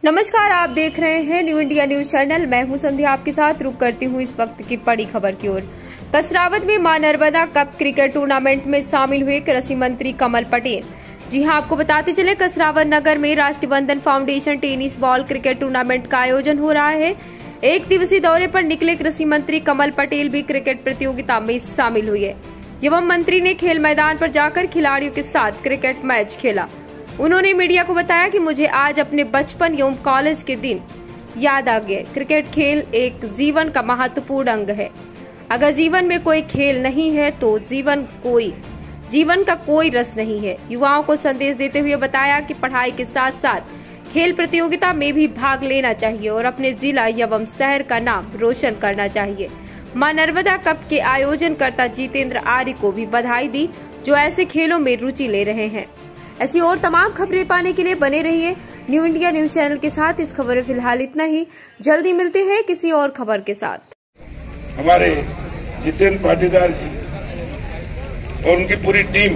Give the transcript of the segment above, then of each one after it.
नमस्कार, आप देख रहे हैं न्यू इंडिया न्यूज चैनल। मैं हूं संध्या, आपके साथ रुक करती हूं इस वक्त की बड़ी खबर की ओर। कसरावद में मां नर्मदा कप क्रिकेट टूर्नामेंट में शामिल हुए कृषि मंत्री कमल पटेल। जी हां, आपको बताते चले कसरावद नगर में Rashtriya Bandhan foundation tennis ball cricket tournament का आयोजन हो रहा है। एक दिवसीय दौरे पर निकले कृषि मंत्री कमल पटेल भी क्रिकेट प्रतियोगिता में शामिल हुए एवं मंत्री ने खेल मैदान पर जाकर खिलाड़ियों के साथ क्रिकेट मैच खेला। उन्होंने मीडिया को बताया कि मुझे आज अपने बचपन एवं कॉलेज के दिन याद आ गए। क्रिकेट खेल एक जीवन का महत्वपूर्ण अंग है। अगर जीवन में कोई खेल नहीं है तो जीवन का कोई रस नहीं है। युवाओं को संदेश देते हुए बताया कि पढ़ाई के साथ साथ खेल प्रतियोगिता में भी भाग लेना चाहिए और अपने जिला एवं शहर का नाम रोशन करना चाहिए। मां नर्मदा कप के आयोजनकर्ता जितेंद्र आर्य को भी बधाई दी, जो ऐसे खेलों में रुचि ले रहे हैं। ऐसी और तमाम खबरें पाने के लिए बने रहिए न्यू इंडिया न्यूज चैनल के साथ। इस खबर में फिलहाल इतना ही, जल्दी मिलते हैं किसी और खबर के साथ। हमारे जितेंद्र पाटीदार जी और उनकी पूरी टीम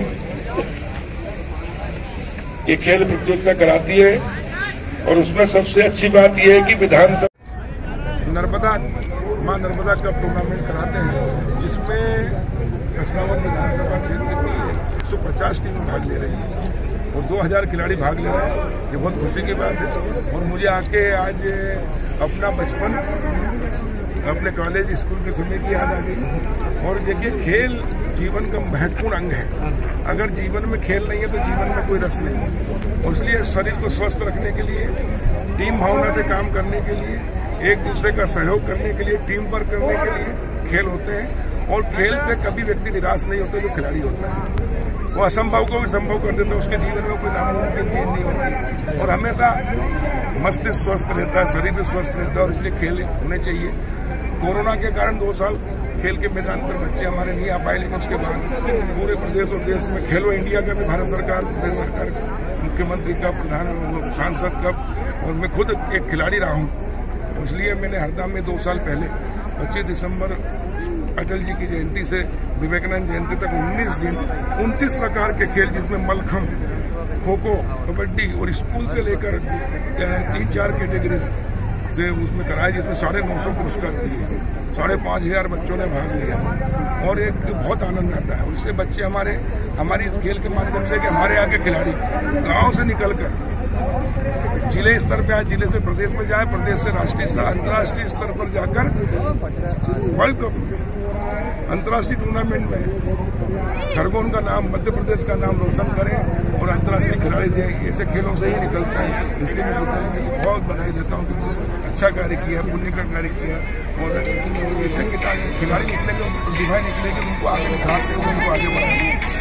ये खेल प्रतियोगिता कराती है और उसमें सबसे अच्छी बात यह है कि विधानसभा मां नर्मदा कप टूर्नामेंट कराते हैं, जिसमें कसरावद विधानसभा क्षेत्र की 150 टीमें भाग ले रही है और 2000 खिलाड़ी भाग ले रहे हैं। ये बहुत खुशी की बात है और मुझे आके आज अपना बचपन, अपने कॉलेज स्कूल के समय की याद आ गई। और देखिए, खेल जीवन का महत्वपूर्ण अंग है। अगर जीवन में खेल नहीं है तो जीवन में कोई रस नहीं है। और इसलिए शरीर को स्वस्थ रखने के लिए, टीम भावना से काम करने के लिए, एक दूसरे का सहयोग करने के लिए, टीम वर्क करने के लिए खेल होते हैं। और खेल से कभी व्यक्ति निराश नहीं होता। जो खिलाड़ी होता है वो असंभव को भी संभव कर देता है। उसके जीवन में कोई नामुमकिन चीज नहीं होती और हमेशा मस्तिष्क स्वस्थ रहता है, शरीर भी स्वस्थ रहता है और इसलिए खेल होने चाहिए। कोरोना के कारण 2 साल खेल के मैदान पर बच्चे हमारे नहीं आ पाए, लेकिन उसके बाद पूरे प्रदेश और देश में खेलो इंडिया का भी भारत सरकार, प्रदेश सरकार, मुख्यमंत्री का, प्रधान सांसद का, और मैं खुद एक खिलाड़ी रहा हूँ। इसलिए मैंने हरदा में 2 साल पहले 25 दिसंबर अटल जी की जयंती से विवेकानंद जयंती तक 19 दिन 29 प्रकार के खेल, जिसमें मलखम, खो खो, कबड्डी और स्कूल से लेकर 3-4 कैटेगरी से उसमें कराए, जिसमें 950 पुरस्कार दिए। 5500 बच्चों ने भाग लिया और एक बहुत आनंद आता है। उससे बच्चे हमारी इस खेल के माध्यम से कि हमारे यहाँ के खिलाड़ी गाँव से निकलकर जिले स्तर पे आए, जिले से प्रदेश में जाए, प्रदेश से राष्ट्रीय स्तर, अंतर्राष्ट्रीय स्तर पर जाकर वर्ल्ड कप, अंतर्राष्ट्रीय टूर्नामेंट में खरगोन का नाम, मध्य प्रदेश का नाम रोशन करें और अंतर्राष्ट्रीय खिलाड़ी दें। ऐसे खेलों से ही निकलता है। इसलिए मैं बहुत बधाई देता हूँ कि अच्छा कार्य किया, पुण्य का कार्य किया और इससे खिलाड़ी निकलेंगे, प्रतिभा निकलेगी, उनको आगे निखारते हुए उनको आगे बढ़ाएंगे।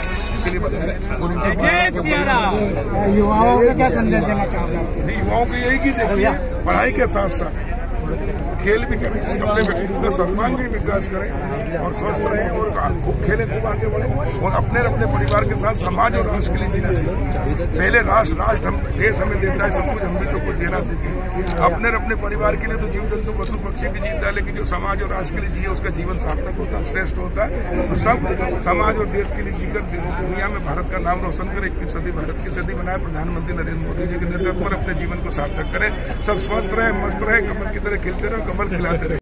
युवाओं को क्या संदेश देना चाहते हैं? युवाओं को यही कि देखिए, पढ़ाई के साथ साथ खेल भी करें, अपने व्यक्तित्व का सर्वांगीण विकास करें और स्वस्थ रहें और खूब खेलें, खूब आगे बढ़ें और अपने परिवार के साथ समाज और राष्ट्र के लिए जीना सीखें। पहले राष्ट्र देश हमें देता है सब कुछ, हम भी तो कुछ देना सीखें। अपने परिवार के लिए तो जीव जंतु पशु पक्षी भी जीता है, लेकिन जो समाज और राष्ट्र के लिए जिए उसका जीवन सार्थक होता है, श्रेष्ठ होता है। तो सब समाज और देश के लिए जीकर दुनिया में भारत का नाम रोशन करें, 21वीं सदी भारत की सदी बनाए। प्रधानमंत्री नरेंद्र मोदी जी के नेतृत्व में अपने जीवन को सार्थक करें। सब स्वस्थ रहे, मस्त रहे, कमल की तरह खिलते रहे, कमल खिलाते रहे।